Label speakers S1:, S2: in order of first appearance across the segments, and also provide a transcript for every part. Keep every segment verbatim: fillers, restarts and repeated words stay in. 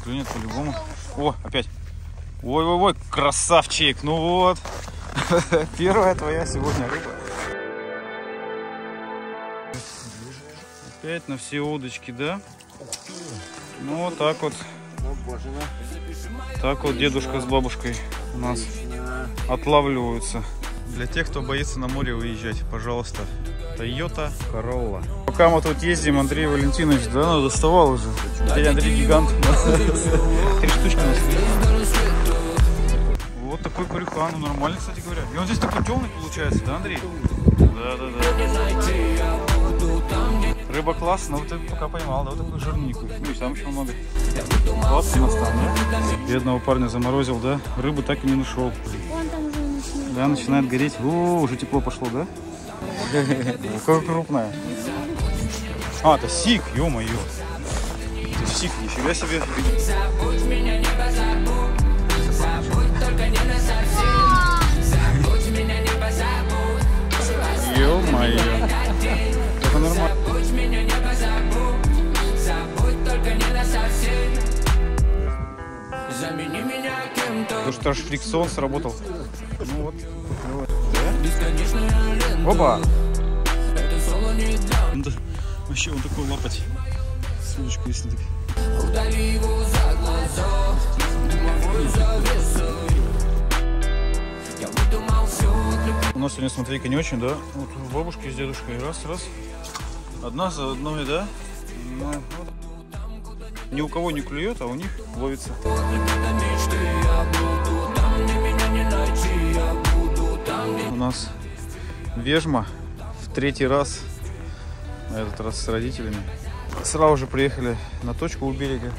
S1: клюнет по-любому. О, опять. Ой-ой-ой, красавчик. Ну вот. Первая твоя сегодня рыба. Опять на все удочки, да? Ну вот так вот. Так вот дедушка с бабушкой у нас отлавливаются. Для тех, кто боится на море выезжать, пожалуйста, Toyota Corolla. Пока мы тут ездим, Андрей Валентинович давно доставал уже. Теперь Андрей гигант. Три штучки у нас. Вот такой корюхан, ну нормально, кстати говоря. И он здесь такой темный получается, да, Андрей? Да, да, да. Рыба класс, но вот ты пока поймал, да, вот такой жирненький. Ну и там еще много. Класс настал, да? Бедного парня заморозил, да? Рыбу так и не нашел. Да, начинает гореть. О, уже тепло пошло, да? Какая крупная. А, это сик, ё-моё. Это сик, нифига себе. Ё-моё. Это нормально. Потому что аж фрикцион сработал. Ну вот. Вот. Да? Опа! Да. Вообще он такой лапать. С удочку, если так. У нас сегодня смотрейка не очень, да? Вот бабушки с дедушкой. Раз, раз. Одна за одной, да? Ну, вот. Ни у кого не клюет, а у них ловится. У нас вежма в третий раз, на этот раз с родителями. Сразу же приехали на точку у берега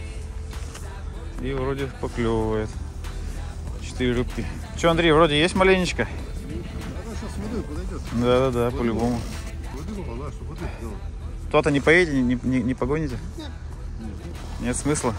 S1: и вроде поклевывает. Четыре рыбки. Че, Андрей, вроде есть маленечко? Да, да, да, по-любому. Кто-то не поедете, не, не, не погоните? Нет смысла.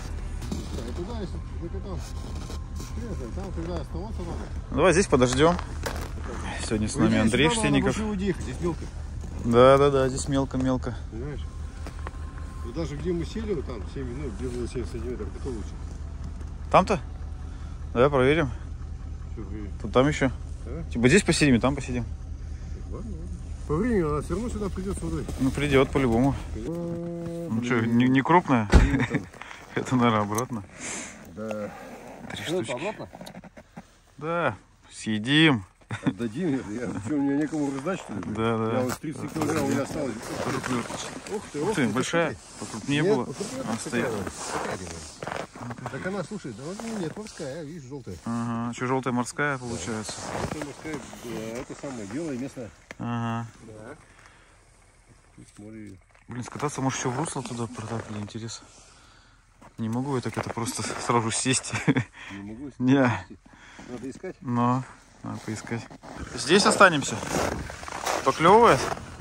S1: Давай здесь подождем. Сегодня с нами Андрей Штенников. Да, да, да, здесь мелко-мелко.
S2: Понимаешь? И даже где мы сели, вот там семь минут, где было семь сантиметров, это лучше.
S1: Там-то? Да, проверим. Тут там еще. А? Типа здесь посидим и там посидим.
S2: Ладно, ладно. По времени она все равно сюда придет с водой.
S1: Ну придет по-любому. Ну что, не, не крупная? Это, наверное, обратно.
S2: Да.
S1: Три штучки. Да, съедим.
S2: Отдадим, я, что, мне некому раздать, что ли?
S1: Да, да.
S2: Я вот тридцать килограмм у меня осталось.
S1: Ух ты, ух ты, большая. Покрупнее было. Она стоит.
S2: Так она, слушай, да вот нет, морская, видишь, желтая.
S1: Ага, что желтая морская получается?
S2: Это морская, это самое, белая местная.
S1: Ага.
S2: Да. Смотри.
S1: Блин, скататься, может, еще в русло туда протапили, интересно. Не могу я так это просто сразу сесть.
S2: Не могу?
S1: Не.
S2: Надо искать?
S1: Но, надо поискать. Здесь останемся? Поклевывает?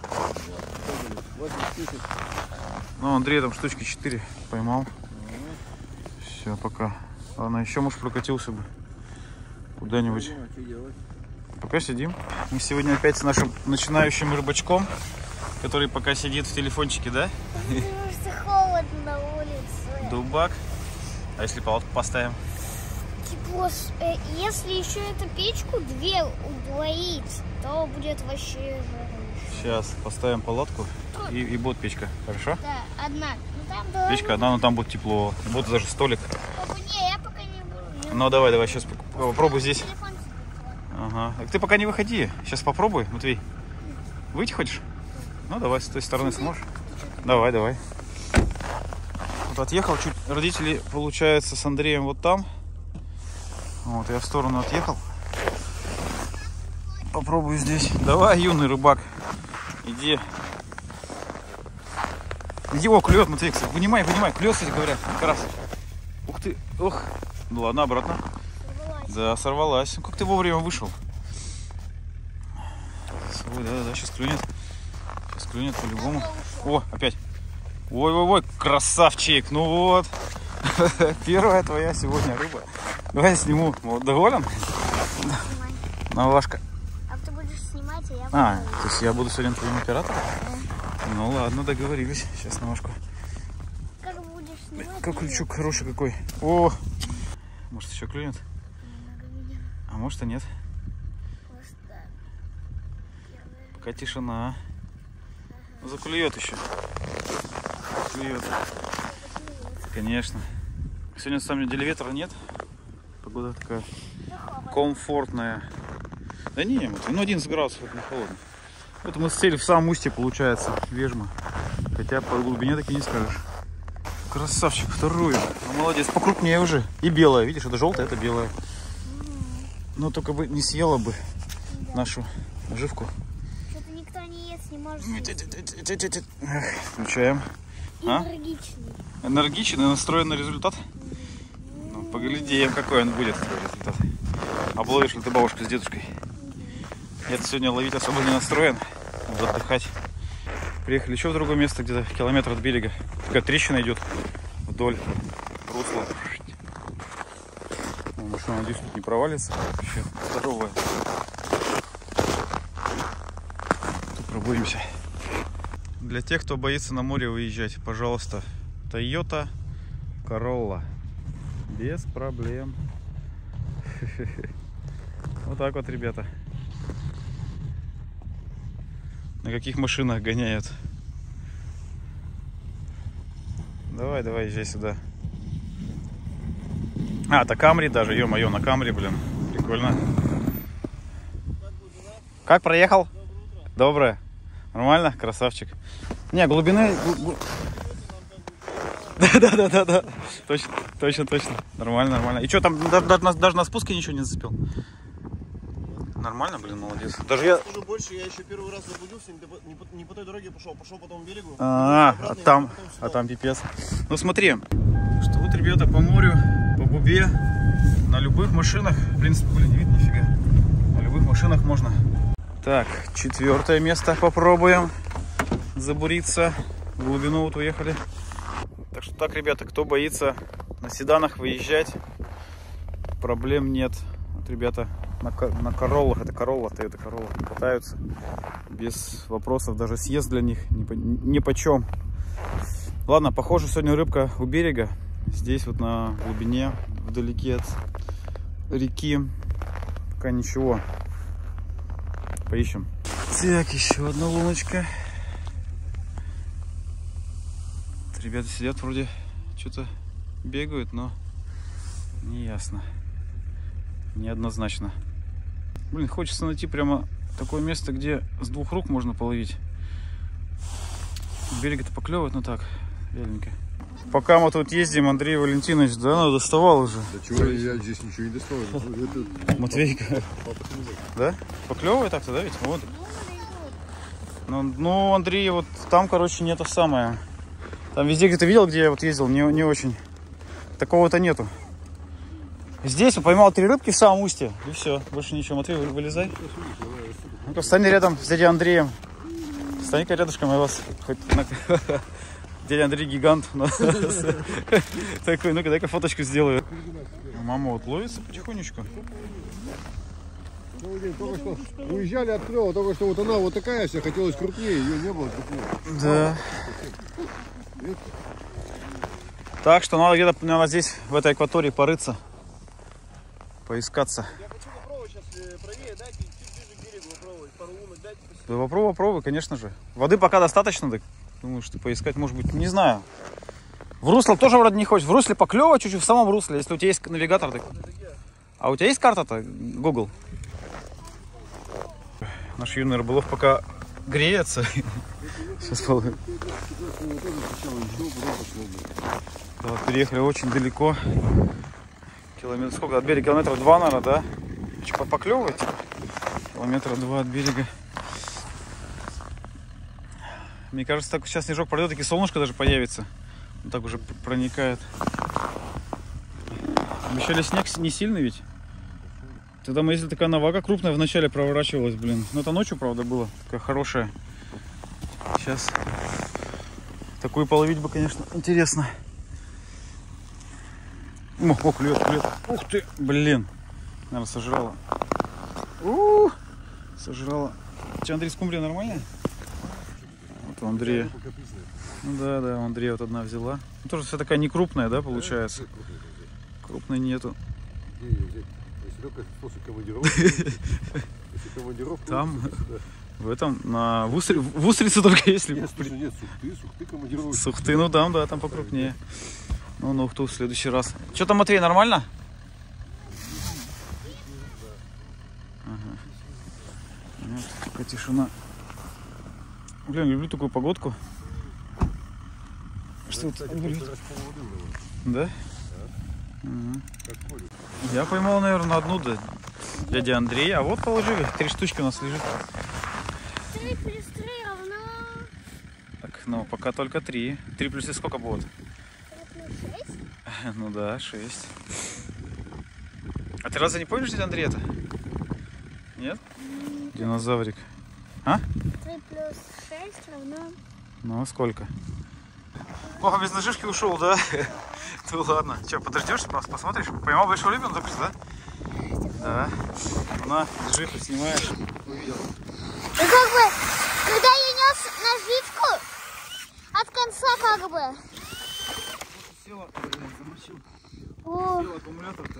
S1: Ну, Андрей там штучки четыре поймал. Все, пока. Ладно, еще, может, прокатился бы куда-нибудь. Пока сидим. Мы сегодня опять с нашим начинающим рыбачком, который пока сидит в телефончике, да?
S3: Потому что холодно на улице.
S1: Дубак. А если палатку поставим?
S3: Тепло. Если еще эту печку две удвоить, то будет вообще жарко.
S1: Сейчас поставим палатку и, и будет печка. Хорошо?
S3: Да, одна. Ну, там должно...
S1: Печка одна, но там будет тепло. Будет даже столик.
S3: Папа, не, я пока не буду.
S1: Ну давай, давай, сейчас попробуй здесь. Ага. Ты пока не выходи. Сейчас попробуй, Матвей. Выйти хочешь? Ну давай, с той стороны сможешь. Давай, давай. Вот отъехал чуть. Родители, получается, с Андреем вот там. Вот, я в сторону отъехал. Попробую здесь. Давай, юный рыбак. Иди. Иди, о, клюет, Матвей, кстати. Вынимай, вынимай. Клюет, кстати говоря. Карась. Ух ты. Ох. Ну ладно, обратно.
S3: Сорвалась.
S1: Да, сорвалась. Ну как ты вовремя вышел? Ой, да, да, да, сейчас клюнет. Сейчас клюнет по-любому. О, опять. Ой-ой-ой, красавчик. Ну вот. Первая твоя сегодня рыба. Давай я сниму. Вот, доволен? Навашка.
S3: А ты будешь снимать, а я буду...
S1: А, то есть я буду сегодня твоим оператором? Да. Ну ладно, договорились. Сейчас навашку.
S3: Как будешь снимать,
S1: какой крючок хороший какой. О, может еще клюнет? А может и нет. Пока тишина. Заклюет еще. Клюет. Конечно. Сегодня, на самом деле, ветра нет. Погода такая комфортная. Да не, ну одиннадцать градусов, это не холодно. Вот мы сели в самом устье, получается, Вежма. Хотя по глубине таки не скажешь. Красавчик, вторую. Ну, молодец, покрупнее уже. И белая, видишь, это желтая, это белая. Но только бы не съела бы нашу наживку.
S3: Что-то никто не ест, не может.
S1: Эх, включаем.
S3: Энергичный.
S1: А? Энергичный, настроен на результат? Ну, поглядим, какой он будет, твой результат. Обловишь ли ты бабушку с дедушкой? Я сегодня ловить особо не настроен. Буду отдыхать. Приехали еще в другое место, где-то километр от берега. Такая трещина идет вдоль русла. Ну, машина, надеюсь, тут не провалится. Вообще здоровая. Тут пробуемся. Для тех, кто боится на море выезжать, пожалуйста, Toyota Corolla. Без проблем. Вот так вот, ребята. На каких машинах гоняют? Давай, давай, езжай сюда. А, это Камри даже, ё-моё, на Камри, блин. Прикольно. Как проехал? Доброе. Нормально? Красавчик. Не, глубины... Да-да-да-да. Точно, точно, точно. Нормально, нормально. И что там, даже на, даже на спуске ничего не зацепил? Нормально, блин, молодец. Даже я...
S4: Скажу больше, я еще первый раз заблудился, не по, не, по, не по той дороге пошел, пошел по тому берегу.
S1: А, а там, а там пипец. Ну смотри, что вот, ребята, по морю, по Бубе, на любых машинах, в принципе, блин, не видно нифига. На любых машинах можно. Так, четвертое место попробуем забуриться. В глубину вот уехали. Так что так, ребята, кто боится на седанах выезжать, проблем нет. Вот, ребята, на, на Короллах, это Королла, это Королла, катаются без вопросов, даже съезд для них ни по, ни по чем. Ладно, похоже, сегодня рыбка у берега, здесь вот на глубине, вдалеке от реки, пока ничего. Поищем. Так, еще одна луночка. Ребята сидят, вроде что-то бегают, но не ясно, неоднозначно. Блин, хочется найти прямо такое место, где с двух рук можно половить. Берег-то поклевывает, но так, вяленько. Пока мы тут ездим, Андрей Валентинович, да, ну, доставал уже.
S2: Да чего, я здесь ничего не доставал. Это...
S1: Матвейка. Да? Поклевывает так-то, да, ведь? Вот. Ну, ну, Андрей, вот там, короче, не то самое. Там везде, где ты видел, где я вот ездил, не, не очень. Такого-то нету. Здесь я поймал три рыбки в самом устье. И все, больше ничего. Матвей, вылезай. Ну-ка, встань рядом с дядей Андреем. Встань-ка рядышком, я вас хоть... Дядя Андрей гигант. Такой, ну-ка, дай-ка фоточку сделаю. Мама вот ловится потихонечку.
S2: Только что уезжали от клёва, только что вот она вот такая вся, хотелось крупнее, ее не было крупнее.
S1: Да. Так что надо где-то, наверное, здесь, в этой акватории порыться, поискаться.
S4: Я хочу попробовать сейчас правее, дайте чуть ближе к берегу попробовать, пару лунок дайте.
S1: Да попробуй, попробуй, конечно же. Воды пока достаточно, так думаю, что поискать, может быть, не знаю. В русло тоже вроде не хочешь. В русле поклёва чуть-чуть, в самом русле, если у тебя есть навигатор. Так... А у тебя есть карта-то, Google? Наш юный рыболов пока греется. Сейчас полы. Да, вот переехали очень далеко. Километр, сколько от берега? Километра два, наверное, да? Что, поклевывать? Километра два от берега. Мне кажется, так сейчас снежок пройдет, таки солнышко даже появится. Он так уже проникает. Обещали снег не сильный ведь? Тогда мы ездили, такая навага крупная вначале проворачивалась, блин. Но это ночью, правда, было. Такая хорошая. Сейчас такую половить бы, конечно, интересно. О, о, клюет, клюет. Ух ты, блин. Наверное, сожрала. У-у-у, сожрала. Че, Андрей, скумбрия нормальная? Вот у Андрея Ну да, да, у Андрея вот одна взяла. Ну, тоже вся такая не крупная, да, получается?
S2: Да, крупная.
S1: Крупной нету.
S2: Где её взять? Если только после командировки. Если командировка.
S1: Там,
S2: да.
S1: в этом, на в, устри... в устрице только если.
S2: Нет, слушай, нет, сухты, сухты командировки.
S1: Сухты, ну там, да, там покрупнее. Ну, ну, кто в следующий раз. Что там, Матвей, нормально? Ага. Вот, такая тишина. Блин, люблю такую погодку. Что
S2: Кстати,
S1: это?
S2: просто раз полводы было.
S1: Да? Угу.
S2: Как поле.
S1: Я поймал, наверное, одну, да, дядя Андрей. А вот положили. Три штучки у нас лежит.
S3: Три плюс три равно...
S1: Так, ну, пока только три. Три плюс три сколько будет?
S3: Три плюс шесть?
S1: Ну да, шесть. А ты разве не помнишь, дядя Андрей, это? Нет? Динозаврик. А?
S3: Три плюс шесть равно...
S1: Ну, сколько? О, без наживки ушел, да? Ну ладно. Че, подождешь, посмотришь? Поймал большую рыбу, ну, да? Да. На, держи, поснимаешь. Увидел.
S3: И как бы, когда я нес наживку, от конца как бы...
S1: Села, замочил.
S3: О.
S1: Сел аккумулятор-то.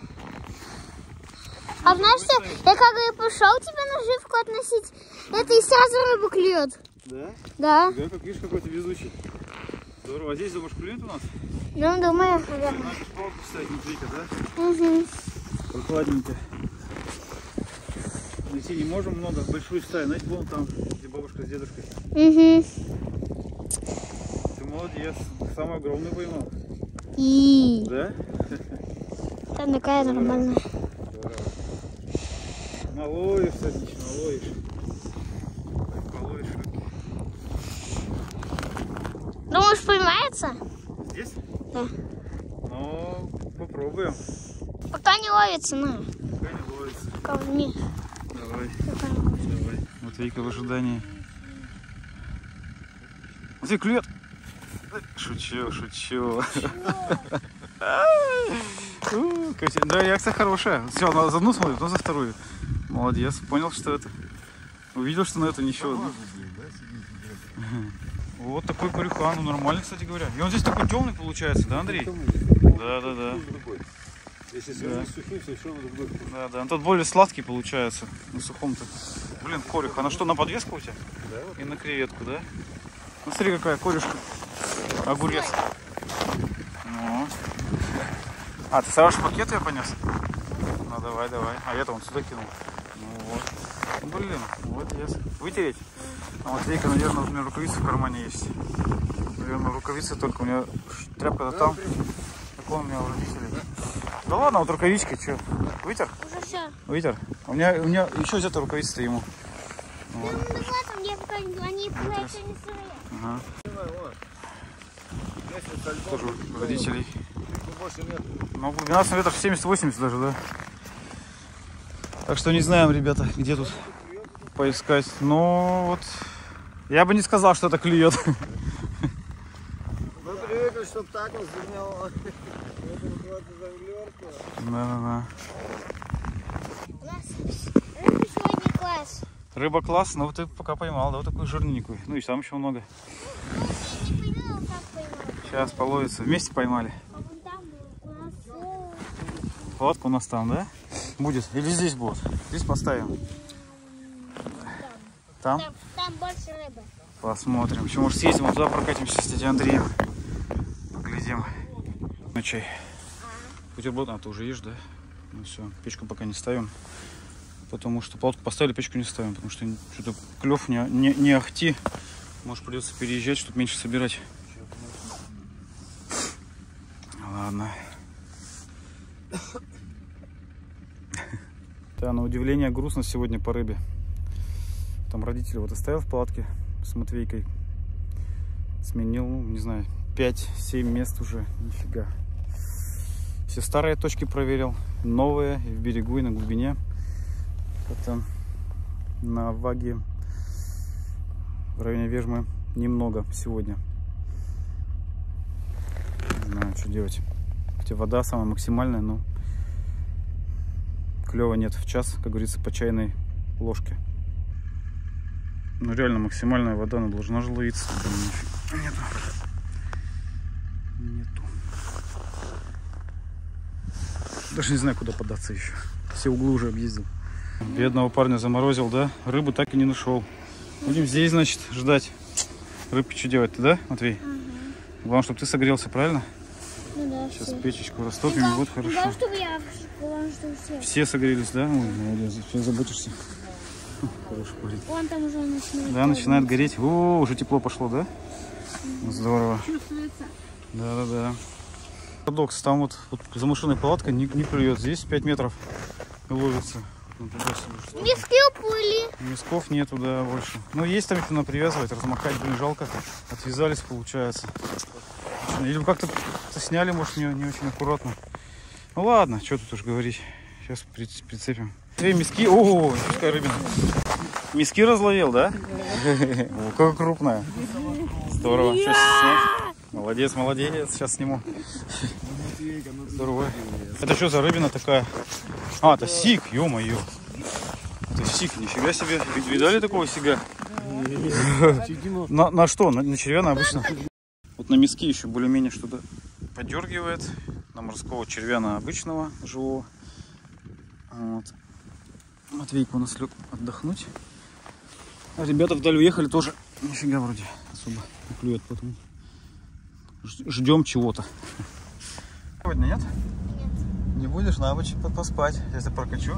S3: А знаешь что, я как бы пошел тебе наживку относить, это и сразу рыбу клюет.
S1: Да?
S3: Да.
S1: Да, как видишь, какой-то везучий. Здорово. А здесь, думаешь, клюет у нас?
S3: Ну, думаю, наверное.
S1: Надо палку ставить, Матвейка, да?
S3: Угу.
S1: Прохладненько. Найти не можем много, большую ставим. Знаете, вон там, где бабушка с дедушкой.
S3: Угу.
S1: Ты молодец. Самый огромный поймал.
S3: И
S1: Да?
S3: там такая нормальная.
S1: Наловишь, отлично, ловишь. Половишь рыбки.
S3: Думаешь, поймается?
S1: Здесь?
S3: Да.
S1: Ну, попробуем.
S3: Пока не ловится, на.
S1: Пока не ловится.
S3: Пока не.
S1: Давай,
S3: Пока.
S1: давай. Матвейка в ожидании. Матвей, клюет. Шучу, шучу. Да, реакция хорошая. Все, она за одну смотрит, но за вторую. Молодец, понял, что это. Увидел, что на это ничего. Вот такой корюхан, ну нормальный, кстати говоря. И он здесь такой темный получается, да, Андрей? Да, да, да.
S2: Если сравнить с сухим, совершенно другой.
S1: Да, да. Он тот более сладкий получается на сухом-то. Блин, корюх. Она что, на подвеску у тебя?
S2: Да.
S1: И на креветку, да? Ну смотри, какая корюшка. Огурец. Ну. А, ты сразу пакет я понес? Ну давай, давай. А я-то он сюда кинул. Ну вот. Ну, блин, вот есть. Вытереть? А вот Вейка, наверное, у меня рукавицы в кармане есть. Наверное, рукавицы только у меня тряпка-то
S2: Да,
S1: там.
S2: прям.
S1: Такой у меня у родителей. Да ладно, вот рукавичка, что? Вытер?
S3: Уже все.
S1: Вытер. У меня, у меня еще где-то рукавицы-то ему.
S3: Ну, ну, там я пока не они платят не свои.
S1: Ага. Тоже у родителей. Ну, глубина метров семьдесят-восемьдесят даже, да. Так что не знаем, ребята, где тут поискать. Но вот я бы не сказал, что это клюет.
S4: Мы привыкли, чтобы так вот заменяло.
S1: Да-да-да.
S3: У нас рыба сегодня класс.
S1: Рыба класс, но вот ты пока поймал, да, вот такую жирненькую. Ну и там еще много.
S3: Ну, я не поняла, как поймала.
S1: Сейчас половится. Вместе поймали.
S3: А вон там у нас все.
S1: Палатка у нас там, да? Будет? Или здесь будет? Здесь поставим. Там?
S3: Там, там больше рыбы.
S1: Посмотрим. Еще, может, съездим, вот туда прокатимся с дядей Андреем. Поглядим. Ну, чай. Бутерброд, а ты уже ешь, да? Ну все, печку пока не ставим. Потому что палатку поставили, печку не ставим. Потому что что-то клев не, не, не ахти. Может, придется переезжать, чтобы меньше собирать. Ладно. Да, на удивление грустно сегодня по рыбе. Там родители вот оставил в палатке с Матвейкой. Сменил, ну, не знаю, пять-семь мест уже. Нифига. Все старые точки проверил. Новые и в берегу, и на глубине. Как-то на Ваге в районе Вежмы немного сегодня. Не знаю, что делать. Хотя вода самая максимальная, но клёва нет в час, как говорится, по чайной ложке. Ну реально максимальная вода, она должна же ловиться. Нету. Нету. Даже не знаю, куда податься еще. Все углы уже объездил. Бедного парня заморозил, да? Рыбы так и не нашел. Будем здесь, значит, ждать. Рыбки что делать-то, да, Матвей? Ага. Главное, чтобы ты согрелся, правильно?
S3: Ну да,
S1: сейчас
S3: все.
S1: печечку растопим, и будет хорошо.
S3: Главное, чтобы я... Главное, чтобы все.
S1: Все согрелись, да? Ой, молодец, все заботишься. Хороший парень.
S3: Вон там уже начинает.
S1: Да, начинает гореть. О, уже тепло пошло, да? Угу. Здорово.
S3: Чувствуется.
S1: Да-да-да. Парадокс, там вот, вот за машиной палатка не, не клюет. Здесь пять метров ловится. Ну,
S3: миски уплыли.
S1: Мисков нету, да, больше. Ну, есть там, если надо привязывать, размахать, блин, жалко. Отвязались, получается. Или как-то сняли, может, не, не очень аккуратно. Ну, ладно, что тут уж говорить. Сейчас прицепим. Эй, миски. О, какая рыбина. Миски разловил, да? О, какая крупная. Здорово. Сейчас сниму. Молодец, молодец. Сейчас сниму. Здорово. Это что за рыбина такая? А, это сик, ё-моё. Это сик, нифига себе. Видали такого сига? на, на что? На, на червя обычно. Вот на миски еще более-менее что-то подергивает. На морского червя, на обычного живого. Вот. Матвейка у нас лег отдохнуть. А ребята вдаль уехали тоже. Нифига вроде особо не клюет, поэтому ждем чего-то. Сегодня нет? Нет. Не будешь на ночь поспать, если прокачу.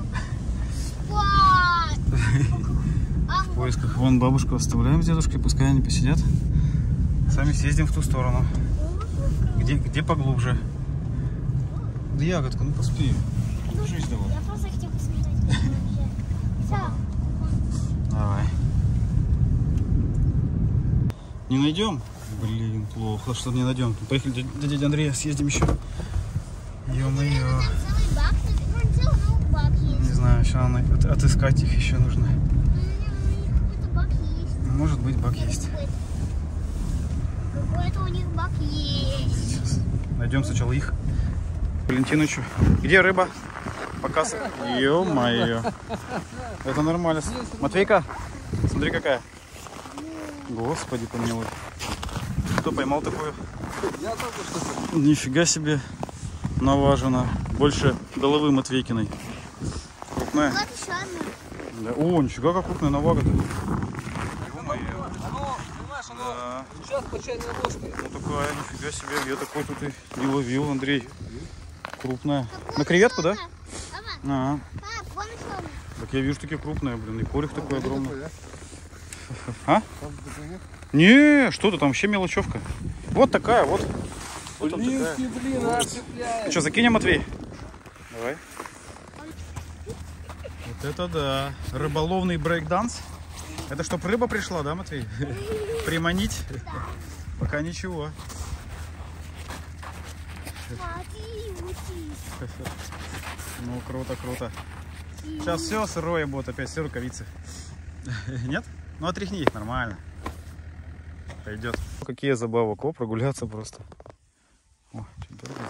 S1: В поисках. Вон бабушку оставляем с дедушкой, пускай они посидят. Сами съездим в ту сторону. Где, где поглубже? Да ягодка, ну поспи. Держись давай.
S3: Я просто хотел посмотреть. Все.
S1: Давай. Не найдем? Блин, плохо, что не найдем. Поехали до дяди Андрея, съездим еще. Ё-моё. Не знаю, еще надо от, отыскать их еще нужно. Может быть, бак есть.
S3: Какой-то у них бак есть.
S1: Сейчас найдем сначала их. Валентиновичу. Где рыба? Показ. Ё-моё. Это нормально. Матвейка, смотри какая. Господи помилуй. Кто поймал такую?
S2: Я только что.
S1: Нифига себе. Наважена. Больше головы Матвейкиной. Крупная.
S3: Вот еще одна.
S1: Да. О, нифига как крупная навага-то. Ё-моё.
S5: Оно, понимаешь, оно
S1: Да.
S5: сейчас по чайной ложке.
S1: Ну такая, нифига себе. Я такой тут и не ловил, Андрей. Крупная. На креветку, да?
S3: Мама,
S1: Ага.
S3: пап, вон еще одна.
S1: Так я вижу такие крупные, блин. И корих такой огромный.
S2: Такой,
S1: А?
S2: там такой нет?
S1: Не, что-то там вообще мелочевка. Вот такая, вот. Вот он
S5: Блин,
S1: такая.
S5: блин,
S1: Ну
S5: отцепляет.
S1: что, закинем, Матвей? Давай. Вот это да. Рыболовный брейк-данс. Это чтоб рыба пришла, да, Матвей? Приманить? Пока ничего.
S3: Смотри, учись.
S1: Ну, круто, круто. Сейчас все сырое будет, опять все рукавицы. Нет? Ну, отряхни их, нормально. Пойдет. Какие забавы, о, прогуляться просто. О, что-то дергает.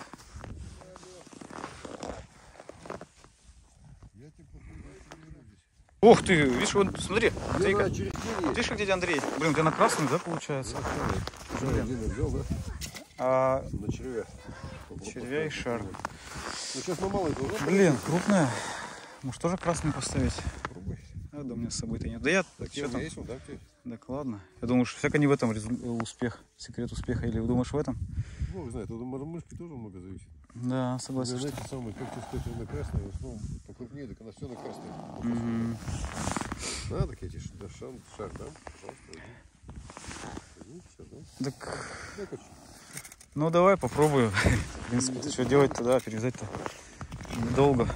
S1: Ох ты, видишь, вот смотри, Матвейка. Видишь, где дядя Андрей? Блин, ты на красный, да, получается?
S2: Взял, да?
S1: А,
S2: На червя.
S1: червя и шар.
S2: Ну, сейчас на малый тоже.
S1: Блин, крупная. Может, тоже красный поставить?
S2: Попробуй.
S1: А, да, у меня с собой-то нет. Да я,
S2: Так,
S1: что там?
S2: есть, вот, да, ты?
S1: Да ладно. Я думаю, что всяко не в этом резу- успех, секрет успеха. Или вы думаешь в этом?
S2: Бог знает, тут от мышки тоже много зависит.
S1: Да, согласен.
S2: Знаете, самое, как тебе сказать, на красной, в основном покрупнее, так она все на красной.
S1: Мгм.
S2: Да, так эти, да, шар, шар, да? Пожалуйста, возьми. Возьми, всё, да?
S1: Так,
S2: Да, как-
S1: ну давай попробую. В принципе, что делать-то, да, перевязать-то недолго.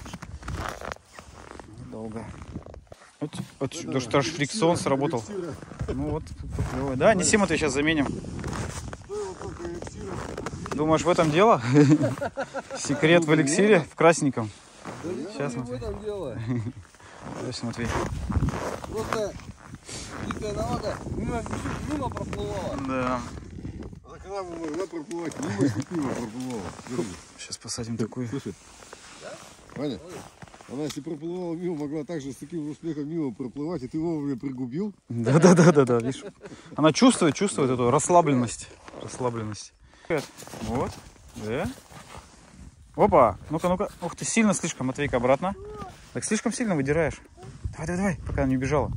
S1: Недолго. Вот, вот
S2: Да,
S1: даже
S2: да,
S1: даже фрикцион сработал.
S2: эликсира.
S1: Ну вот, поклевывает. Да, неси, мы сейчас заменим.
S2: Стоило только эликсира.
S1: Думаешь, в этом дело? Секрет в эликсире, в красненьком.
S5: Да ничего
S1: Сейчас,
S5: не в
S1: Матвей.
S5: этом дело.
S1: Точно, Матвей.
S5: Просто дикая навага мимо, мимо проплывала.
S1: Да.
S2: А так она могла проплывать, мимо ступила проплывала. Держи.
S1: Сейчас посадим такую.
S2: Слушай, Ваня, она если проплывала мимо, могла также с таким успехом мимо проплывать, и ты вовремя пригубил.
S1: Да, да, да, да, да. Видишь? Она чувствует, чувствует эту расслабленность. Расслабленность. Вот, да. Опа, ну-ка, ну-ка. Ух ты, сильно слишком, Матвейка, обратно. Так слишком сильно выдираешь. Давай, давай, давай, пока она не убежала.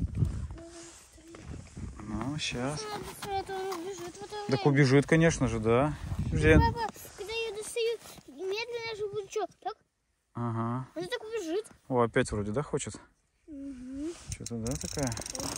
S1: Ну, сейчас. Так убежит, конечно же, да. Жень.
S3: Папа, когда я достаю, медленно же будет что? Так?
S1: Ага.
S3: Она так убежит.
S1: О, опять вроде, да, хочет?
S3: Угу.
S1: Что-то, да, такая?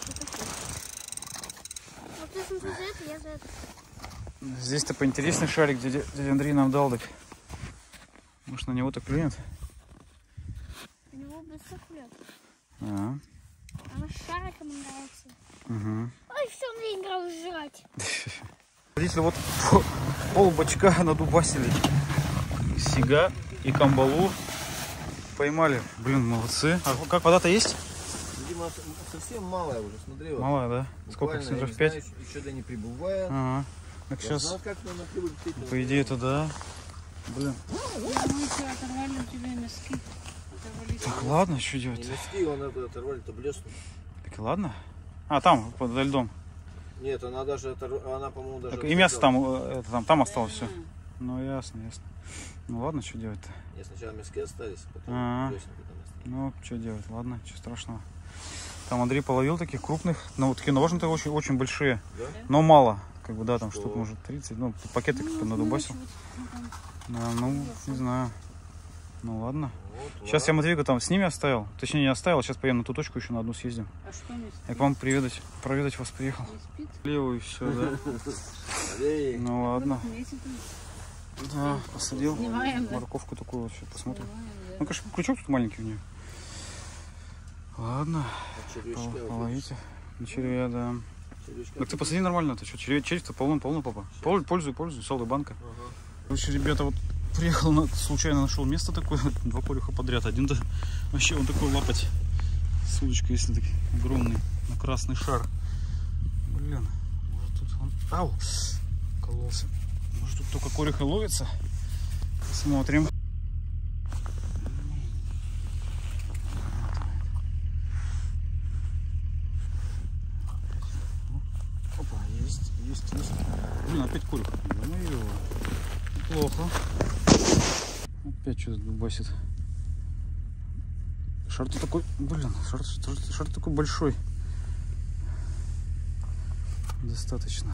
S3: Вот ты смотри за это, я за это.
S1: Здесь-то поинтереснее шарик дядя, дядя Андрей нам дал, так. Может, на него-то клюнет?
S3: У него быстро клюет.
S1: А.
S3: Она с шариком нравится.
S1: Угу.
S3: Ой, все, мне играл жрать.
S1: Видите, вот пол бачка надубасили. Сига и камбалу поймали. Блин, молодцы. А как, вода-то есть?
S4: Видимо, совсем малая уже, смотри. Вот.
S1: Малая, да? Сколько,
S4: Буквально,
S1: сантиметров?
S4: я
S1: пять?
S4: не знаю, еще да не прибывает.
S1: Ага. Так
S4: Я
S1: сейчас,
S4: знал, как нам на прибыль птицы.
S1: по идее-то, да. Блин.
S6: Мы все оторвали у тебя носки. Оторвали.
S1: Так, ладно, что
S4: Не
S1: делать?
S4: носки, он это оторвали-то блеснул.
S1: Так, ладно. А, там, под льдом.
S4: Нет, она даже, оторв... она, по-моему, даже...
S1: Так, и мясо там, э, это, там, там осталось все. Ну, ясно, ясно. Ну, ладно, что делать-то?
S4: Нет, сначала мяски остались, потом
S1: А.
S4: блеснул там остались.
S1: Ну, что делать? Ладно, ничего страшного. Там Андрей половил таких крупных, ну, вот такие ножны-то очень, очень большие,
S4: Да?
S1: но мало. Как бы, да, там
S4: Что?
S1: штук, может, тридцать, ну, пакеты как-то надубасил. Да, ну, не знаю. Ну, ладно.
S4: Вот,
S1: Сейчас я
S4: ладно.
S1: Матвейку там с ними оставил. Точнее, не оставил, сейчас поедем на ту точку, еще на одну съездим.
S6: А что не
S1: Я к вам приведать, проведать вас приехал.
S6: спит?
S1: Левую все, да?
S4: Эй,
S1: Ну, ладно.
S6: Месяц
S1: Да, посадил.
S6: Снимаем, да?
S1: Морковку такую вот, сейчас посмотрим.
S6: снимаем, да.
S1: Ну, конечно, крючок тут маленький у нее. Ладно,
S4: червячка,
S1: пол-
S4: вот
S1: половите. На червя, да.
S4: видишь, червячка.
S1: Так ты посади нормально, ты что, червя, червь-то полно-полно, папа. Пол- Пользуй, пользуй, солда банка.
S4: Ага.
S1: Короче, ребята, вот приехал, на, случайно нашел место такое, два корюха подряд. Один-то вообще он такой лапать с удочкой, если так огромный, на красный шар. Блин, может тут он... Ау! Кололся. Может тут только корюха ловится? Посмотрим. Опа, есть, есть, есть. Блин, опять корюх. Ну плохо. Опять что-то дубасит. Шар-то такой, блин, шар, шар, шар такой большой. Достаточно.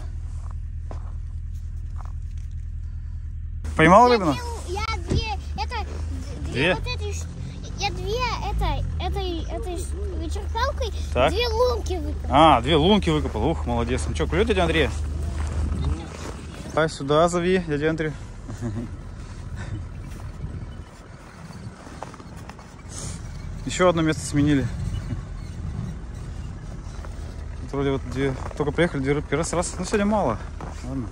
S1: Поймал рыбу?
S3: Я две, это,
S1: Две?
S3: две, вот этой, ш- я две, это, этой, этой ш- вычерпалкой,
S1: Так.
S3: две лунки выкопал.
S1: А, две лунки выкопал. Ух, молодец. Ну что, клюет, дядя Андрей? Давай сюда зови, дядя Андрей. Еще одно место сменили. Тут вроде вот две, только приехали, две рыбки раз, раз. Ну сегодня мало. Ладно.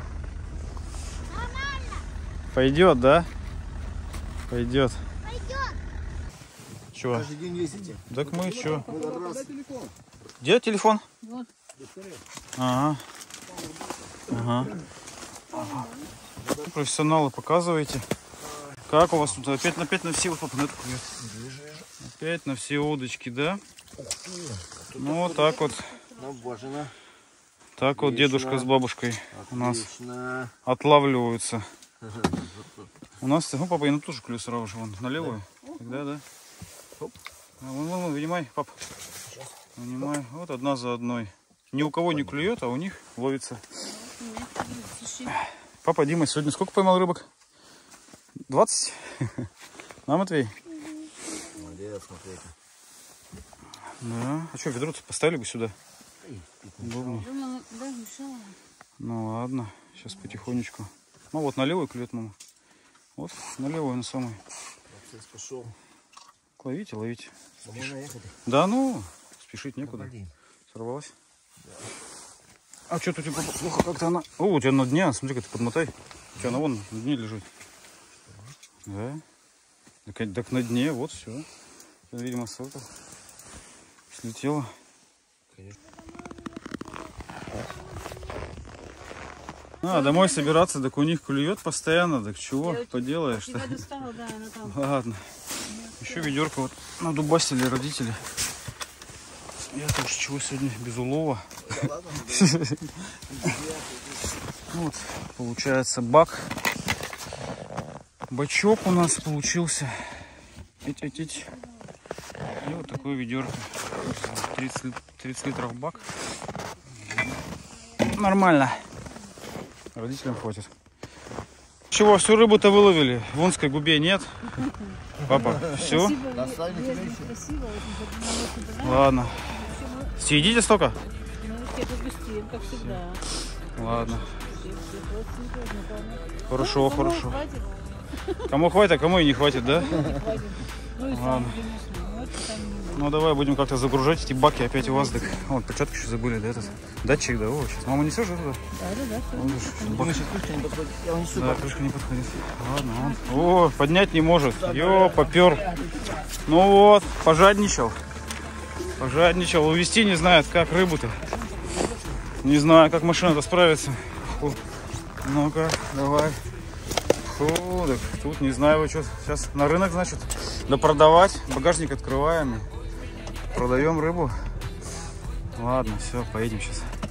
S1: Пойдет, да? Пойдет.
S3: Пойдет.
S1: Чего?
S4: Каждый день ездите.
S1: Так мы что?
S4: Раз.
S1: Где телефон?
S6: Вот.
S1: Ага. Ага. Ага. Профессионалы, показываете. Как у вас тут? Опять на пять на все вот на опять на все удочки, да? Ну вот так вот.
S4: Набожено.
S1: Так вот
S4: Отлично.
S1: дедушка с бабушкой у нас
S4: Отлично.
S1: отлавливаются. У нас, ну папа, и на ту же клюет сразу же, вон, на левую. Да, да. А, вон, вон, вон, вынимай, пап. Вынимай. Вот одна за одной. Ни у кого не клюет, а у них ловится. Папа, Дима, сегодня сколько поймал рыбок? двадцать? На, Матвей?
S4: Молодец, смотри.
S1: Да. А что, ведро поставили бы сюда? Удобнее.
S6: Думала, да, мешала.
S1: Ну ладно, сейчас потихонечку. Ну вот на левую клюет, мама. Вот на левую, на самую.
S4: Процесс пошел.
S1: Ловите, ловите.
S4: Домой наехать?
S1: Да ну, спешить некуда.
S4: Блин.
S1: Сорвалась. А что тут плохо как-то она... О, у тебя на дне, смотри-ка, ты подмотай. У тебя она вон на дне лежит. Да. Так, так на дне, вот все. Видимо, с этого слетела.
S4: Конечно.
S1: А, домой собираться, так у них клюет постоянно, так чего
S6: Я
S1: поделаешь-то?
S6: тебя достала, да, она там.
S1: Ладно. Еще ведерко вот надубасили родители. Я-то уж чего сегодня без улова. Вот, получается бак. Бачок у нас получился. Эть, эть, эть. И вот такое ведерко. тридцать, тридцать литров бак. Нормально. Родителям хватит. Чего, всю рыбу-то выловили? В Унской губе нет? Папа, все? Ладно. Съедите столько?
S6: Как всегда.
S1: Ладно. Хорошо, хорошо. Кому хватит, а кому и не хватит, да? Ладно. Ну давай будем как-то загружать эти баки опять у вас. Так. Вот, перчатки еще забыли, да, этот датчик, да? О, сейчас мама несешь это?
S6: Да, да, да.
S1: Вон, бак... Да, крышка не подходит. Ладно, он. О, поднять не может. Ё, попер. Ну вот, пожадничал. Пожадничал. Увести не знает, как рыбу-то. Не знаю, как машина-то справится. Фу. Ну-ка, давай. Фу, так тут не знаю, вы что. Сейчас на рынок, значит, да продавать. Багажник открываем. Продаем рыбу. Ладно, все, поедем сейчас.